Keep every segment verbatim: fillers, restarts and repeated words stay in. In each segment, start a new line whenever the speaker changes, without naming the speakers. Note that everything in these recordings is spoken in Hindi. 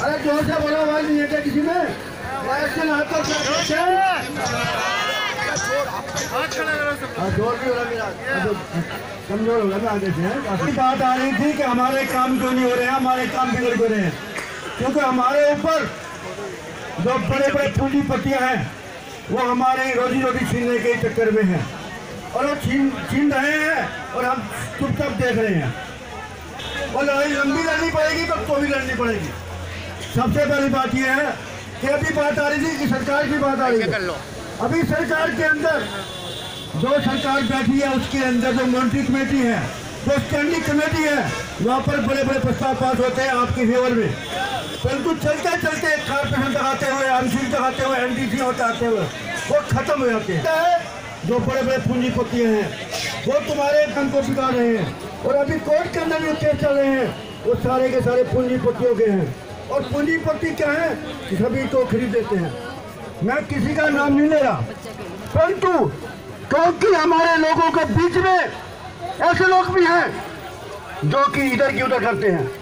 अरे जोर से बोलो, आवाज नहीं है क्या किसी में? जोर भी हो रहा कमजोर हो गया आगे से। काफी बात आ रही थी कि हमारे काम क्यों नहीं हो रहे हैं, हमारे काम बिगड़ क्यों रहे हैं, क्योंकि हमारे ऊपर जो बड़े बड़े पूंजीपतियां हैं वो हमारे रोजी रोटी छीनने के चक्कर में हैं और वो छीन छीन रहे हैं और हम चुपचाप देख रहे हैं। और लड़ाई लंबी लड़नी पड़ेगी तो तो भी लड़नी पड़ेगी। सबसे पहली बात यह है कि अभी बात आ रही थी कि सरकार की बात आ रही है। अभी सरकार के अंदर जो सरकार बैठी है उसके अंदर जो मॉनिटरी कमेटी है, जो स्टैंडिंग कमेटी है, वहाँ पर बड़े बड़े प्रस्ताव पास होते हैं आपके फेवर में, परंतु चलते चलते कारपोरेशन लगाते हुए, एमसी लगाते हुए, एनडीसी हटाते हुए वो खत्म हो जाते हैं। जो बड़े बड़े पूंजीपति हैं वो तुम्हारे धन को बिगाड़ रहे हैं और अभी कोर्ट के अंदर जो केस चल रहे हैं वो सारे के सारे पूंजीपतियों के हैं। और पूंजीपति क्या है, सभी को खरीद देते हैं। मैं किसी का नाम नहीं ले रहा, परंतु क्योंकि हमारे लोगों के बीच में ऐसे लोग भी हैं जो कि इधर की उधर करते हैं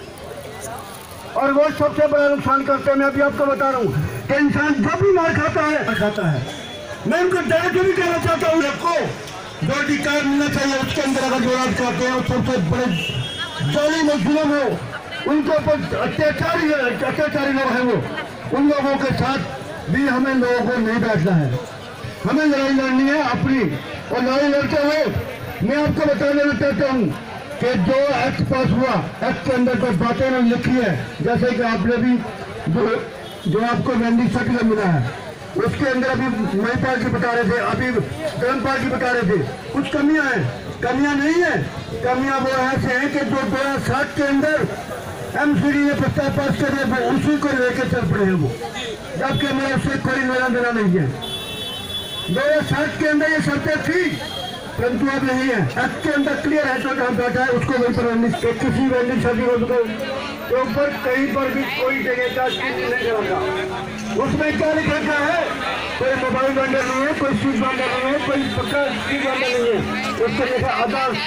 और वो सबसे बड़ा नुकसान करते हैं। मैं अभी आपको बता रहा हूँ कि इंसान जब भी मार खाता है खाता है मैं उनको डायरेक्ट भी कहना चाहता हूँ, आपको जो अधिकार मिलना चाहिए उसके अंदर अगर जो राज करते हैं सबसे बड़े जाली मजलूम हो, उनके ऊपर अत्याचारी अत्याचारी लोग हैं, वो उन लोगों के साथ भी हमें लोगों को नहीं बैठना है। हमें लड़ाई लड़नी है अपनी, और लड़ाई लड़ते हुए मैं आपको बता देना चाहता हूँ कि जो एक्ट पास हुआ, एक्ट के अंदर जो बातें मैंने लिखी है, जैसे कि आपने भी जो जो आपको वेंडिंग सर्टिफिकेट मिला है उसके अंदर अभी महिपाल जी बता रहे थे, अभी धर्मपाल जी बता रहे थे कुछ कमियां हैं। कमियां नहीं है, कमियां वो ऐसे हैं कि जो दो हजार सात के अंदर एमसीडी ने प्रस्ताव पास कर दिया उसी को लेकर चल पड़े हैं वो, जबकि हमारा उससे कोई लेना देना नहीं है। दो हजार सात के अंदर ये शर्तें थी परंतु अब नहीं है। एक्ट के अंदर क्लियर है, जो जहाँ बैठा है उसको वहीं पर किसी वेंडिंग सर्टिफिकेट के ऊपर कहीं पर भी कोई जगह का नहीं रखा। उसमें क्या लिख रखा है, कोई मोबाइल वेंडर नहीं है, कोई स्ट्रीट वेंडर नहीं है, कोई पक्का स्ट्रीट वेंडर नहीं है। उसको लिखा आदर्श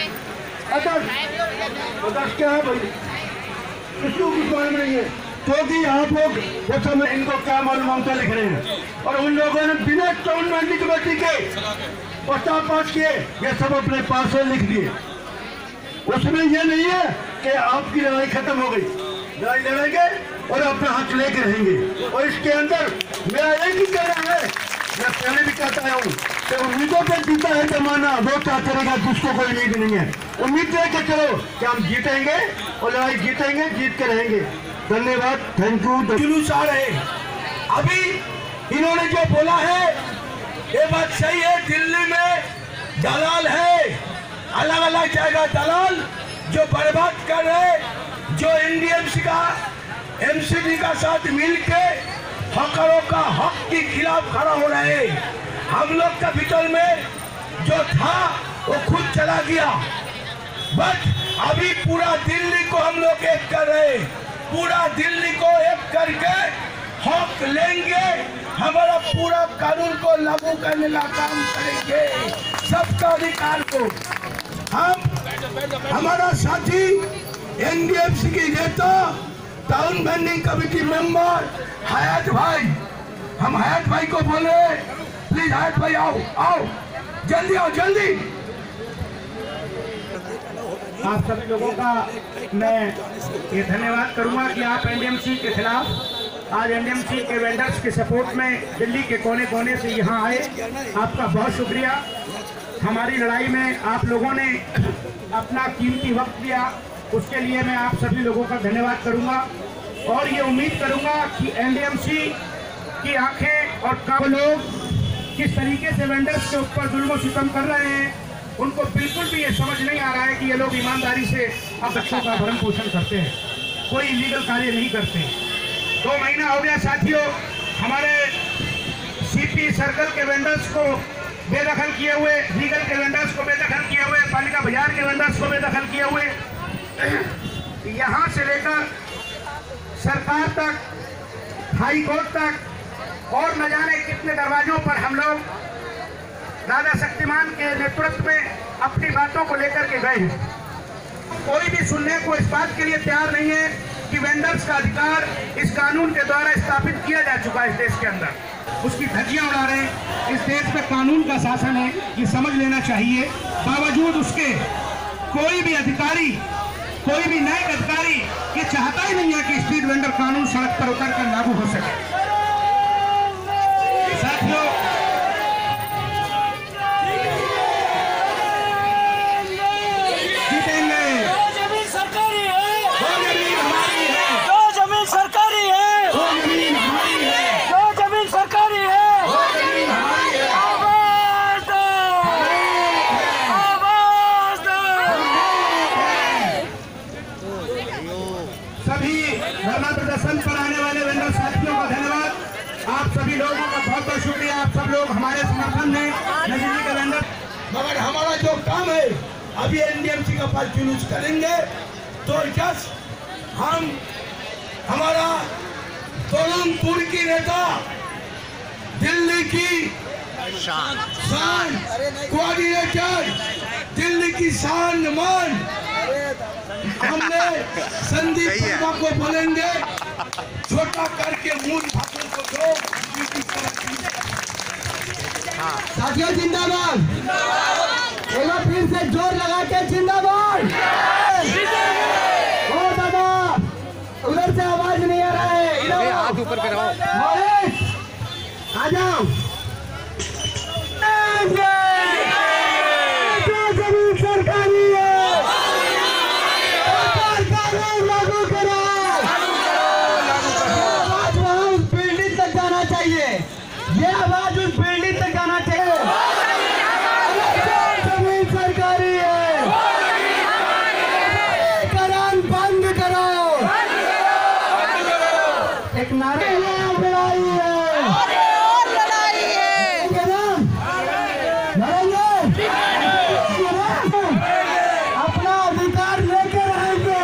आदर्श आदर्श क्या है भाई, किसको कुछ मालूम नहीं है, क्योंकि आप लोग देखो मैं इनको क्या मालूम मांगता लिख रहे हैं। और उन लोगों ने बिना टाउन मैनेजमेंट कमेटी के प्रस्ताव पास किए, ये सब अपने पास से लिख दिए। उसमें ये नहीं है कि आपकी लड़ाई खत्म हो गई, लड़ाई लड़ेंगे और अपना हक लेके रहेंगे। और इसके अंदर मेरा एक ही कहना है, मैं पहले भी कहता हूँ कि उम्मीदों पर जीता है जमाना, वो क्या करेगा जिसको कोई उम्मीद नहीं है। उम्मीद लेके चलो कि हम जीतेंगे और लड़ाई जीतेंगे, जीत के रहेंगे। धन्यवाद, थैंक यू।
जुलूस आ रहे अभी इन्होंने जो बोला है ये बात सही है। दिल्ली में दलाल है, अलग अलग जगह दलाल जो बर्बाद कर रहे, जो एनडीएमसी का एमसीडी का साथ मिलके हकरों का हक के खिलाफ खड़ा हो रहे। हम लोग का भीतर में जो था वो खुद चला गया, बट अभी पूरा दिल्ली को हम लोग एक कर रहे, पूरा दिल्ली को एक करके हक लेंगे, हमारा पूरा कानून को लागू करने का काम करेंगे, सबका अधिकार को। हम हमारा साथी एनडीएमसी की नेता town vending committee member Hayat भाई, हम हयात भाई को बोल रहे हैं, प्लीज हयात भाई आओ आओ जल्दी आओ जल्दी।
आप सभी लोगों का मैं ये धन्यवाद करूंगा कि आप एनडीएमसी के खिलाफ आज एनडीएमसी के वेंडर्स के सपोर्ट में दिल्ली के कोने कोने से यहाँ आए। आपका बहुत शुक्रिया। हमारी लड़ाई में आप लोगों ने अपना कीमती वक्त दिया, उसके लिए मैं आप सभी लोगों का धन्यवाद करूंगा और ये उम्मीद करूंगा कि एनडीएमसी की आंखें और काम लोग किस तरीके से वेंडर्स के ऊपर जुल्म सितम कर रहे हैं, उनको बिल्कुल भी ये समझ नहीं आ रहा है कि ये लोग ईमानदारी से अब बच्चों का भरण पोषण करते हैं, कोई इलीगल कार्य नहीं करते। दो महीना हो गया साथियों, हमारे सीपी सर्कल के वेंडर्स को बेदखल किए हुए, लीगल के वेंडर्स को बेदखल किए हुए, पालिका बाजार के वेंडर्स को बेदखल किए हुए, यहाँ से लेकर सरकार तक, हाई कोर्ट तक और न जाने कितने दरवाजों पर हम लोग राजा शक्तिमान के नेतृत्व में अपनी बातों को लेकर के गए हैं। कोई भी सुनने को इस बात के लिए तैयार नहीं है कि वेंडर्स का अधिकार इस कानून के द्वारा स्थापित किया जा चुका है इस देश के अंदर, उसकी धज्जियां उड़ा रहे हैं। इस देश में कानून का शासन है, ये समझ लेना चाहिए। बावजूद उसके कोई भी अधिकारी, कोई भी न्यायिक अधिकारी ये चाहता ही नहीं है कि स्ट्रीट वेंडर कानून सड़क पर उतर कर लागू हो सके। साथियों, धरना प्रदर्शन पर आने वाले वेंडर साथियों का धन्यवाद। आप सभी लोगों का बहुत बहुत शुक्रिया। आप सब लोग हमारे समर्थन में नजदीकी के वेंडर।
मगर हमारा जो काम है अभी एनडीएमसी का पास यूज करेंगे तो जस्ट हम हमारा तोलनपुर की नेता दिल्ली की शान कोऑर्डिनेटर, दिल्ली की शान मान, हमने संदीप वर्मा को बोलेंगे छोटा करके मूल ठाकुर को दो।
साथियों जिंदाबाद, एक बार फिर से जोर लगा के जिंदाबाद। ओ दादा, उधर से आवाज नहीं आ रहा है, इधर हाथ ऊपर कराओ, आ जाओ। जमीन सरकारी है, कानून लागू करो। आवाज वहाँ उस बिल्डिंग तक जाना चाहिए, ये आवाज उस बिल्डिंग तक जाना चाहिए। जमीन सरकारी है, करान बंद करो। एक नारे लड़ाई है, अपना अधिकार लेकर आएंगे,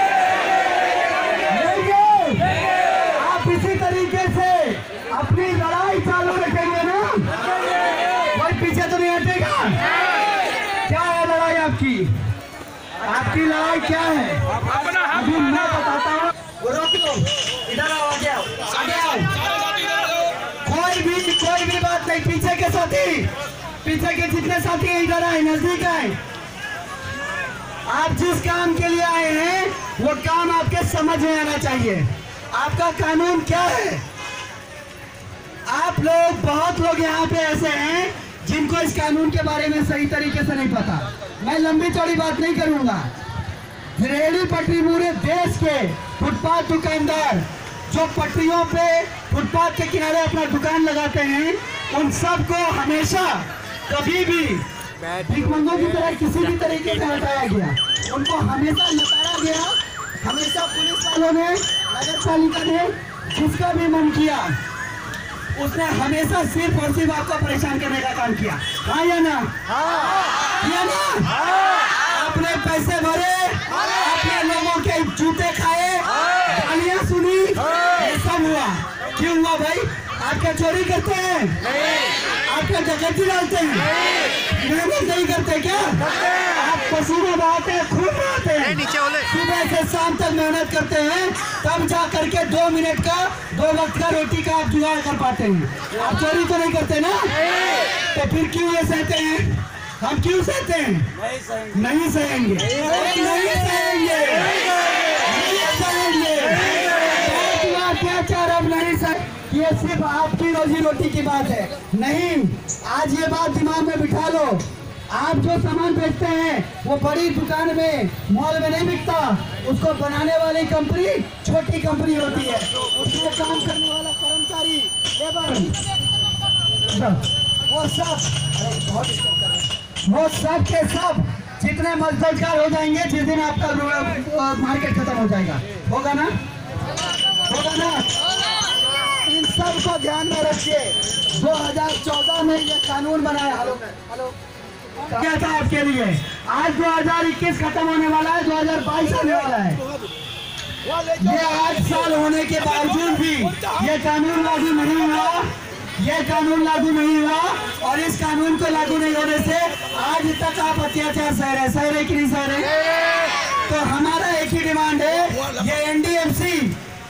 लेंगे। आप इसी तरीके से अपनी लड़ाई चालू रखेंगे ना, कोई पीछे तो नहीं हटेगा। क्या है लड़ाई आपकी? आपकी लड़ाई क्या है अभी मैं बताता हूँ। रोक लो, इधर आओ, आगे आओ, आगे आओ। कोई भी कोई भी बात नहीं, पीछे के साथी, पीछे के जितने साथी हैं इधर आए, नजदीक आए। आप जिस काम के लिए आए हैं वो काम आपके समझ में आना चाहिए। आपका कानून क्या है? आप लोग, बहुत लोग यहाँ पे ऐसे हैं जिनको इस कानून के बारे में सही तरीके से नहीं पता। मैं लंबी चौड़ी बात नहीं करूंगा। रेहड़ी पटरी पूरे देश के फुटपाथ दुकानदार जो पटरियों पे फुटपाथ के किनारे अपना दुकान लगाते हैं, उन सबको हमेशा कभी भी भिखमंगों की तरह किसी भी तरीके से हटाया गया। उनको हमेशा लताड़ा गया। हमेशा पुलिस वालों ने, नगर पालिका ने जिसका भी मन किया उसने हमेशा सिर्फ और सिर्फ आपको परेशान करने का काम किया। हाँ या ना? किया ना? अपने पैसे भरे, अपने लोगों के जूते खाए, गालियां सुनी, ये सब हुआ। क्यों हुआ भाई? आपका चोरी करते हैं, आपका डकैती डालते हैं, मेहनत नहीं करते क्या? आप पसीना बहाते हैं, खून बहाते हैं, सुबह से शाम तक मेहनत करते हैं, तब जा करके दो मिनट का, दो वक्त का रोटी का आप जुगाड़ कर पाते हैं। आप चोरी तो नहीं करते ना, तो फिर क्यों ये सहते हैं? हम क्यों सहते हैं? नहीं सहेंगे, नहीं सहेंगे, नहीं सहेंगे। अत्याचार अब नहीं सह, ये सिर्फ आपकी रोजी रोटी की बात है। नहीं, आज ये बात दिमाग में बिठा लो। आप जो सामान बेचते हैं वो बड़ी दुकान में, मॉल में नहीं बिकता। उसको बनाने वाली कंपनी छोटी कंपनी होती है। उसमें काम करने वाला कर्मचारी, लेबर, वो सब वो सब के सब जितने मजदूर हो जाएंगे जिस दिन आपका मार्केट खत्म हो जाएगा। होगा ना? होगा ना? इन सब को ध्यान में रखिए। दो हज़ार चौदह में ये कानून बनाया। हेलो हेलो क्या था आपके लिए? आज दो हज़ार इक्कीस खत्म होने वाला है, दो हज़ार बाईस आने वाला है। ये आठ साल होने के बावजूद भी ये कानून लागू नहीं हुआ। ये कानून लागू नहीं हुआ और इस कानून को लागू नहीं होने से आज तक आप अत्याचार सह रहे सह रहे कि नहीं सह रहे? तो हमारा एक ही डिमांड है, ये एनडीएमसी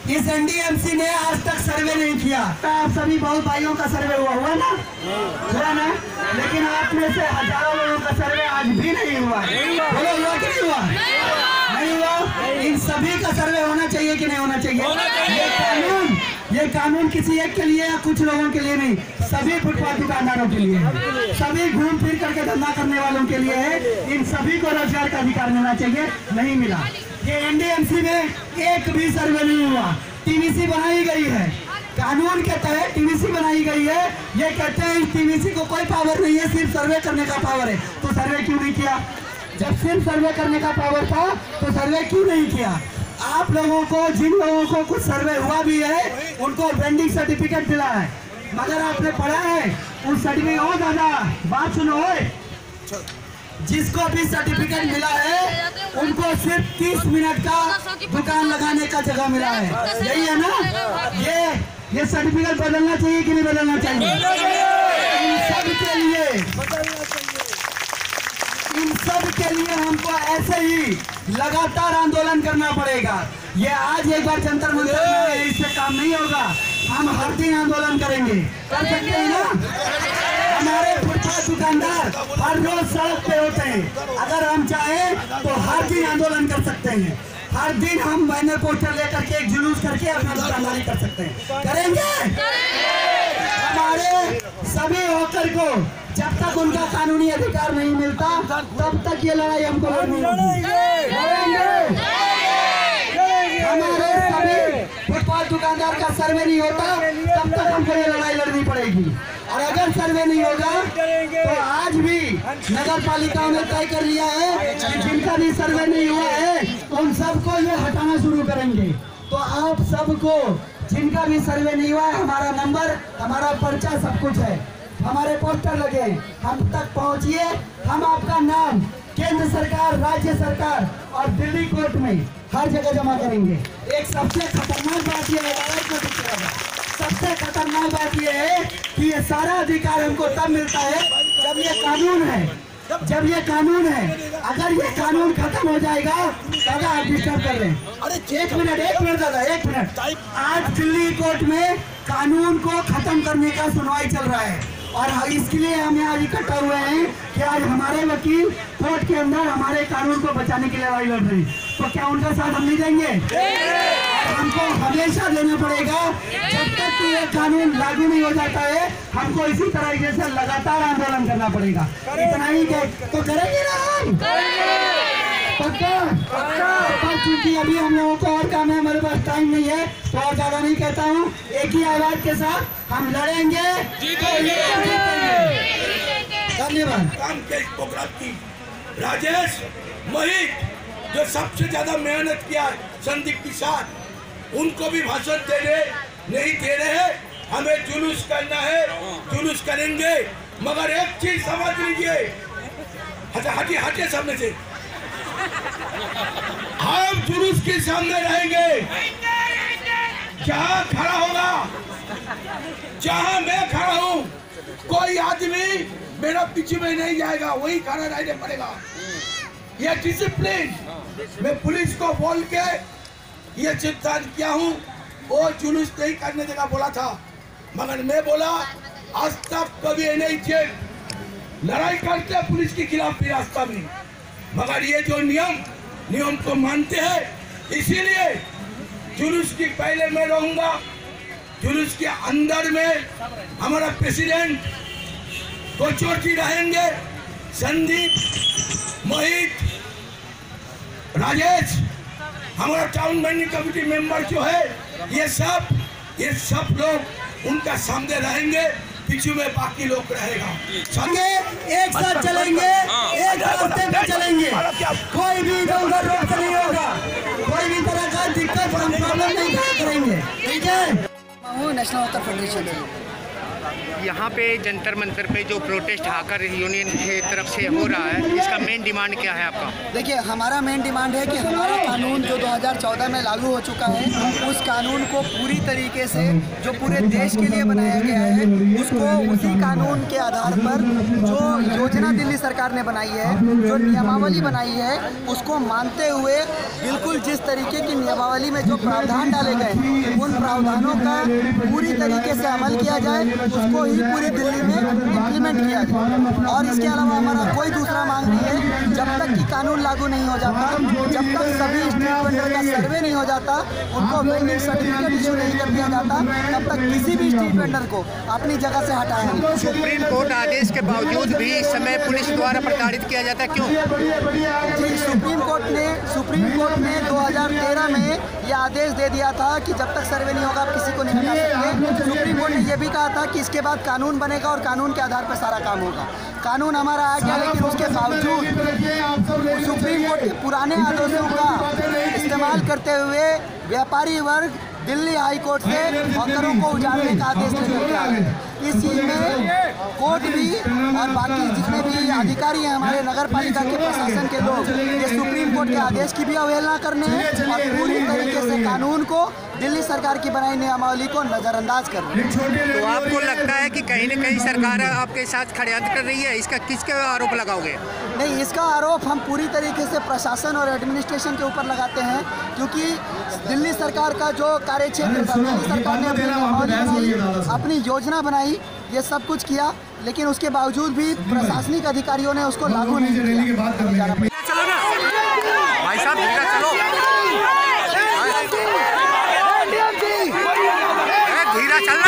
इस एनडीएमसी ने आज तक सर्वे नहीं किया। आप सभी बहुत भाइयों का सर्वे हुआ हुआ ना हुआ ना, लेकिन आप में से हजारों लोगों का सर्वे आज भी नहीं हुआ। बोलो हुआ कि नहीं हुआ? नहीं हुआ। इन सभी का सर्वे होना चाहिए कि नहीं होना चाहिए? ये कानून ये कानून किसी एक के लिए या कुछ लोगों के लिए नहीं, सभी फुटपाथ दुकानदारों के लिए है, सभी घूम फिर करके धंधा करने वालों के लिए है। इन सभी को रोजगार का अधिकार मिलना चाहिए, नहीं मिला। ये एनडीएमसी में एक भी सर्वे नहीं हुआ। टीवीसी बनाई गई है, कानून के तहत टीवीसी बनाई गई है। ये कहते हैं इस टीवीसी को कोई पावर नहीं है, सिर्फ सर्वे करने का पावर है। तो सर्वे क्यों नहीं किया? जब सिर्फ सर्वे करने का पावर था तो सर्वे क्यों नहीं किया? आप लोगों को, जिन लोगों को कुछ सर्वे हुआ भी है, उनको वेंडिंग सर्टिफिकेट मिला है, मगर आपने पढ़ा है उस सर्टिफिकेट हो दादा बात सुनो, जिसको भी सर्टिफिकेट मिला है उनको सिर्फ तीस मिनट का दुकान लगाने का जगह मिला है। यही है ना? ये ये सर्टिफिकेट बदलना चाहिए कि नहीं बदलना चाहिए? इन सब के लिए इन सब के लिए हमको ऐसे ही लगातार आंदोलन करना पड़ेगा। ये आज एक बार जंतर मंतर में इससे काम नहीं होगा, हम हर दिन आंदोलन करेंगे। कर सकते हैं ना? हमारे फुटपाथ दुकानदार हर रोज सड़क पे होते हैं, अगर हम चाहें तो हर दिन आंदोलन कर सकते हैं। हर दिन हम बैनर पोस्टर लेकर के एक जुलूस करके अपना दुकानदारी कर सकते हैं। करेंगे? हमारे सभी होकर को जब तक उनका कानूनी अधिकार नहीं मिलता तब तक ये लड़ाई हमको लड़नी होगी। हमारे सभी फुटपाथ दुकानदार का सर्वे नहीं होता तब तक हमको ये लड़ाई लड़नी पड़ेगी। और अगर सर्वे नहीं होगा तो आज भी नगर पालिका ने तय कर लिया है कि जिनका भी सर्वे नहीं हुआ है उन सबको ये हटाना शुरू करेंगे। तो आप सबको जिनका भी सर्वे नहीं हुआ है, हमारा नंबर, हमारा पर्चा, सब कुछ है, हमारे पोस्टर लगे, हम तक पहुंचिए। हम आपका नाम केंद्र सरकार, राज्य सरकार और दिल्ली कोर्ट में हर जगह जमा करेंगे। एक सबसे खतरनाक बात यह है, सबसे खतरनाक बात यह है कि ये सारा अधिकार हमको तब मिलता है जब ये कानून है जब ये कानून है। अगर ये कानून खत्म हो जाएगा, दादा आप डिस्टर्ब कर रहे हैं, अरे एक मिनट एक मिनट दादा एक मिनट। आज दिल्ली कोर्ट में कानून को खत्म करने का सुनवाई चल रहा है और इसके लिए हम यहाँ इकट्ठा हुए हैं कि आज हमारे वकील कोर्ट के अंदर हमारे कानून को बचाने के लिए लड़ाई लड़ रहे हैं। तो क्या उनका साथ हम नहीं देंगे? हमको हमेशा देना पड़ेगा। जब तक ये कानून लागू नहीं हो जाता है हमको इसी तरीके से लगातार आंदोलन करना पड़ेगा। इतना ही तो करेंगे ना हम? पक्का पक्का। क्योंकि अभी हम लोगों को और काम है, हमारे पास टाइम नहीं है, तो और ज्यादा नहीं कहता हूँ। एक ही आवाज के साथ हम लड़ेंगे, धन्यवाद।
काम के प्रोग्राम की राजेश महित जो सबसे ज्यादा मेहनत किया संदीप के साथ, उनको भी भाषण देने नहीं दे रहे। हमें जुलूस करना है, जुलूस करेंगे, मगर एक चीज समझ लीजिए, हटे हटे हटे सामने से, हम जुलूस के सामने रहेंगे। जहाँ खड़ा होगा, जहाँ मैं खड़ा हूँ, कोई आदमी मेरा पीछे में नहीं जाएगा, वही खड़ा रहने पड़ेगा। ये डिसिप्लिन मैं पुलिस को बोल के ये सिद्धांत किया हूँ। वो जुलूस नहीं करने देगा बोला था, मगर मैं बोला आज तक कभी नहीं थे लड़ाई करते पुलिस के खिलाफ भी रास्ता में, मगर ये जो नियम नियम को मानते हैं, इसीलिए जुलूस की पहले मैं रहूंगा। जुलूस के अंदर में हमारा प्रेसिडेंट कोचोटी रहेंगे, संदीप, मोहित, राजेश, हमारा टाउन मैनेजमेंट कमेटी मेंबर जो है, ये सब ये सब लोग उनका सामने रहेंगे, पीछे में बाकी लोग रहेगा।
संगे एक साथ चलेंगे, एक रास्ते पे चलेंगे, कोई भी इधर उधर रोक नहीं होगा, कोई भी तरह का दिक्कत हम प्रॉब्लम नहीं करेंगे, ठीक है?
नेशनल वाटर फेडरेशन यहाँ पे जंतर मंतर पे जो प्रोटेस्ट हाकर यूनियन के तरफ से हो रहा है, इसका मेन डिमांड क्या है आपका?
देखिए, हमारा मेन डिमांड है कि हमारा कानून जो दो हज़ार चौदह में लागू हो चुका है, उस कानून को पूरी तरीके से जो पूरे देश के लिए बनाया गया है, उसको उसी कानून के आधार पर जो योजना दिल्ली सरकार ने बनाई है, जो नियमावली बनाई है, उसको मानते हुए बिल्कुल जिस तरीके की नियमावली में जो प्रावधान डाले गए उन प्रावधानों का पूरी तरीके से अमल किया जाए, उसको ही पूरी दिल्ली में इम्प्लीमेंट किया जाए। और इसके अलावा हमारा कोई दूसरा मांग नहीं है। जब तक कि कानून लागू नहीं हो जाता, जब तक सभी स्ट्रीट वेंडर का सर्वे नहीं हो जाता, उनको वेंडिंग सर्टिफिकेट इशू नहीं कर दिया जाता, तब तक किसी भी स्ट्रीट वेंडर को अपनी जगह से हटाया नहीं।
सुप्रीम कोर्ट आदेश के बावजूद भी इस समय पुलिस द्वारा प्रताड़ित किया जाता है, क्यों?
जी, सुप्रीम कोर्ट ने सुप्रीम कोर्ट ने दो हज़ार तेरह में यह आदेश दे दिया था कि जब तक सर्वे नहीं होगा आप किसी को नहीं हटा सकते। सुप्रीम कोर्ट ने यह भी कहा था कि इसके बाद कानून बनेगा और कानून के आधार पर सारा काम होगा। कानून हमारा आ गया, लेकिन उसके बावजूद सुप्रीम कोर्ट के पुराने आदेशों का इस्तेमाल करते हुए व्यापारी वर्ग दिल्ली हाई कोर्ट से हॉकरों को उजाड़ने का आदेश लेकर के आ गए। इस चीज़ में कोर्ट भी और बाकी जितने भी अधिकारी हैं हमारे नगर पालिका के प्रशासन के लोग, ये सुप्रीम कोर्ट के आदेश की भी अवहेलना करने हैं और पूरी तरीके से कानून को, दिल्ली सरकार की बनाई नियमावली को नज़रअंदाज कर रहे हैं।
तो आपको लगता है कि कहीं न कहीं सरकार आपके साथ षड्यंत्र कर रही है? इसका किसके आरोप लगाओगे?
नहीं, इसका आरोप हम पूरी तरीके से प्रशासन और एडमिनिस्ट्रेशन के ऊपर लगाते हैं, क्योंकि दिल्ली सरकार का जो कार्यक्षेत्र था, दिल्ली सरकार ने अपनी नियमावली बनाई, अपनी योजना बनाई, ये सब कुछ किया, लेकिन उसके बावजूद भी प्रशासनिक अधिकारियों ने उसको लागू नहीं किया।
चलो ना भाई साहब, धीरे चलो, धीरे चलना।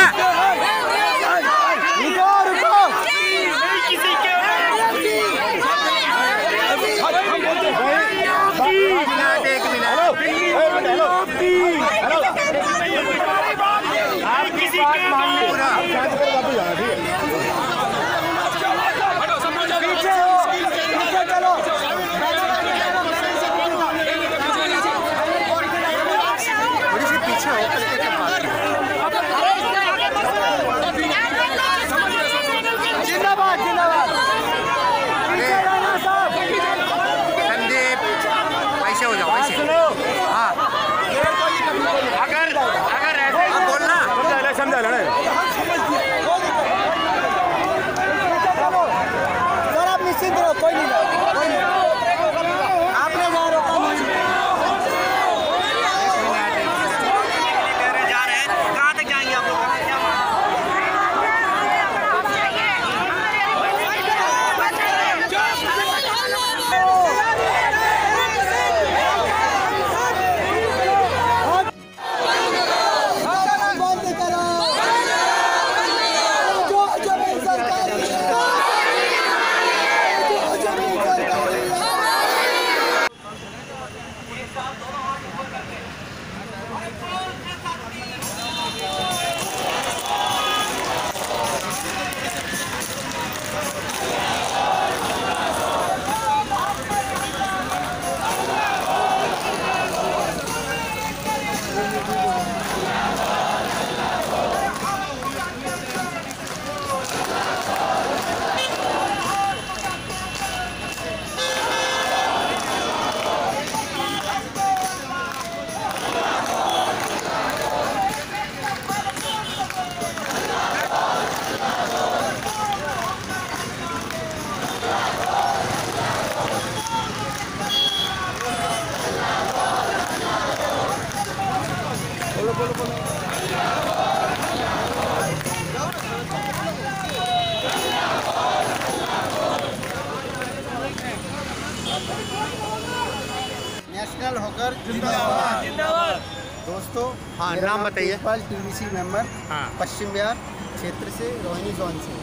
नेशनल हॉकर जिंदाबाद जिंदाबाद। दोस्तों,
हाँ, नाम बताइए।
टीवीसी मेंबर,
हाँ।
पश्चिम बिहार क्षेत्र से, रोहिणी जोन से।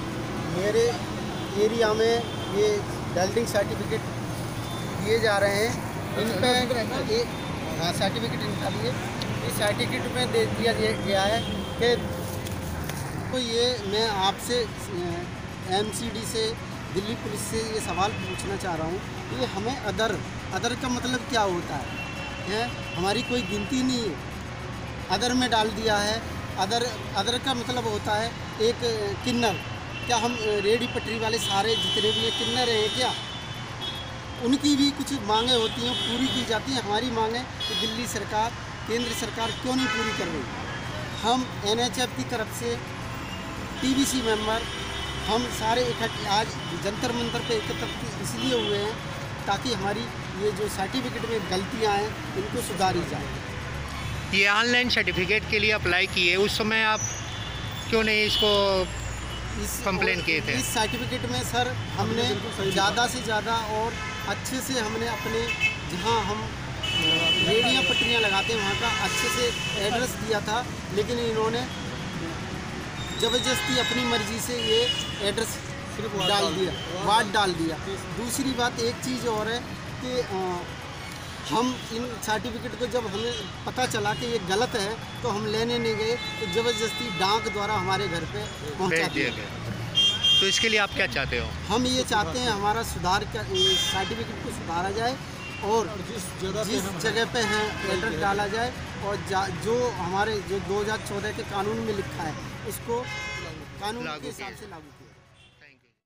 मेरे एरिया में ये वेल्डिंग सर्टिफिकेट दिए जा रहे हैं। इन पे हाँ सर्टिफिकेट निकालिए। इस सर्टिफिकेट में दे दिया गया है कि तो ये मैं आपसे एमसीडी से, दिल्ली पुलिस से ये सवाल पूछना चाह रहा हूँ, ये हमें अदर अदर का मतलब क्या होता है? है हमारी कोई गिनती नहीं है, अदर में डाल दिया है। अदर अदर का मतलब होता है एक किन्नर, क्या हम रेडी पटरी वाले सारे जितने भी हैं किन्नर हैं क्या? उनकी भी कुछ मांगें होती हैं, पूरी की जाती हैं। हमारी मांगें कि दिल्ली सरकार, केंद्र सरकार क्यों नहीं पूरी कर रही? हम एन एच एफ की तरफ से टी बी सी मेंबर हम सारे इकट्ठे आज जंतर मंतर पे एकत्रित इसलिए हुए हैं ताकि हमारी ये जो सर्टिफिकेट में गलतियां हैं इनको सुधारी जाए।
ये ऑनलाइन सर्टिफिकेट के लिए अप्लाई किए, उस समय आप क्यों नहीं इसको
इस
कंप्लेन किए थे?
इस सर्टिफिकेट में सर हमने ज़्यादा से ज़्यादा और अच्छे से हमने अपने जहां हम रेडियाँ पटरियाँ लगाते हैं वहाँ का अच्छे से एड्रेस दिया था, लेकिन इन्होंने ज़बरदस्ती अपनी मर्ज़ी से ये एड्रेस डाल दिया, वार्ड डाल दिया। दूसरी बात एक चीज़ और है कि आ, हम इन सर्टिफिकेट को जब हमें पता चला कि ये गलत है तो हम लेने नहीं गए, तो ज़बरदस्ती डाक द्वारा हमारे घर पे पहुंचा दिया गया।
तो इसके लिए आप क्या चाहते हो?
हम ये चाहते हैं हमारा सुधार का सर्टिफिकेट को सुधारा जाए और जिस जगह जिस जगह पे हैं एड्रेस डाला जाए और जो हमारे जो दो हज़ार चौदह के कानून में लिखा है उसको कानून के हिसाब से लागू